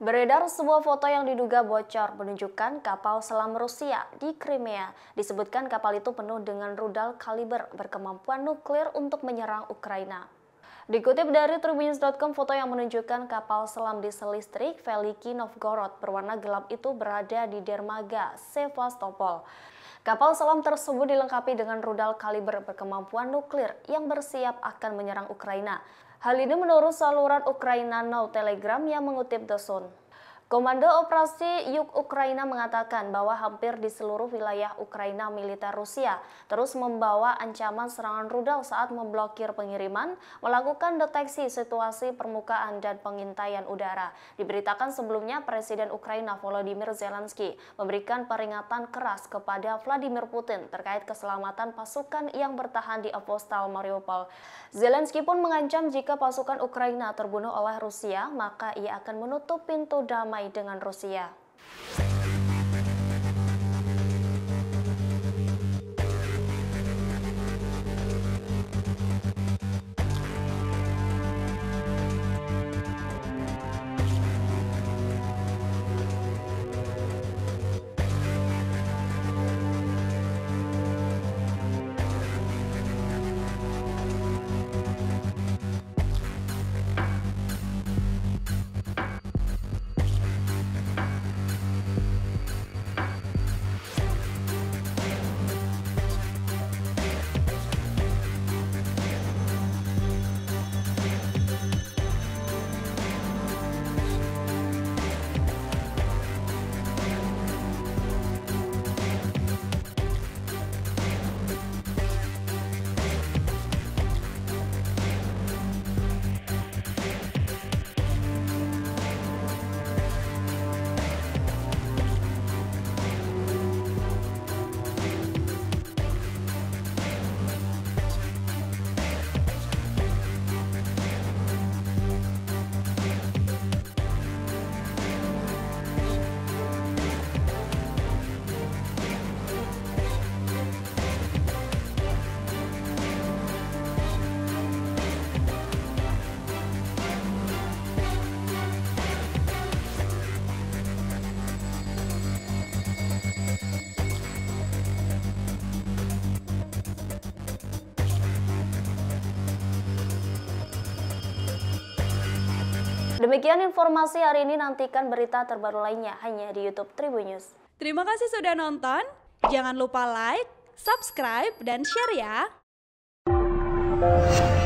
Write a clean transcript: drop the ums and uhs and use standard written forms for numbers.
Beredar sebuah foto yang diduga bocor menunjukkan kapal selam Rusia di Crimea. Disebutkan kapal itu penuh dengan rudal kaliber berkemampuan nuklir untuk menyerang Ukraina. Dikutip dari Tribunnews.com, foto yang menunjukkan kapal selam diesel listrik Veliki Novgorod berwarna gelap itu berada di dermaga Sevastopol. Kapal selam tersebut dilengkapi dengan rudal kaliber berkemampuan nuklir yang bersiap akan menyerang Ukraina. Hal ini menurut saluran Ukraina Now Telegram yang mengutip The Sun. Komando Operasi Yuk Ukraina mengatakan bahwa hampir di seluruh wilayah Ukraina militer Rusia terus membawa ancaman serangan rudal saat memblokir pengiriman, melakukan deteksi situasi permukaan dan pengintaian udara. Diberitakan sebelumnya Presiden Ukraina Volodymyr Zelensky memberikan peringatan keras kepada Vladimir Putin terkait keselamatan pasukan yang bertahan di Apostol Mariupol. Zelensky pun mengancam jika pasukan Ukraina terbunuh oleh Rusia, maka ia akan menutup pintu damai dengan Rusia. Demikian informasi hari ini, nantikan berita terbaru lainnya hanya di YouTube Tribunnews. Terima kasih sudah nonton, jangan lupa like, subscribe, dan share ya!